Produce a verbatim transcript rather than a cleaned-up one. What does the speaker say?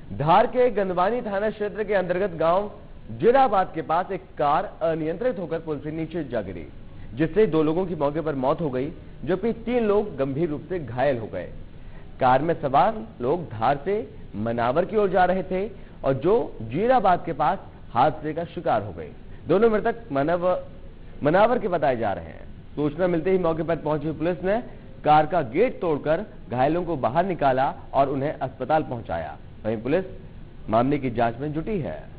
धार के गंदवानी थाना क्षेत्र के अंतर्गत गांव जीराबाद के पास एक कार अनियंत्रित होकर पुल से नीचे जा गिरी, जिससे दो लोगों की मौके पर मौत हो गई, जबकि तीन लोग गंभीर रूप से घायल हो गए। कार में सवार लोग धार से मनावर की ओर जा रहे थे और जो जीराबाद के पास हादसे का शिकार हो गए। दोनों मृतक मनावर मनावर के बताए जा रहे हैं। सूचना मिलते ही मौके पर पहुंची पुलिस ने कार का गेट तोड़कर घायलों को बाहर निकाला और उन्हें अस्पताल पहुंचाया। वहीं पुलिस मामले की जांच में जुटी है।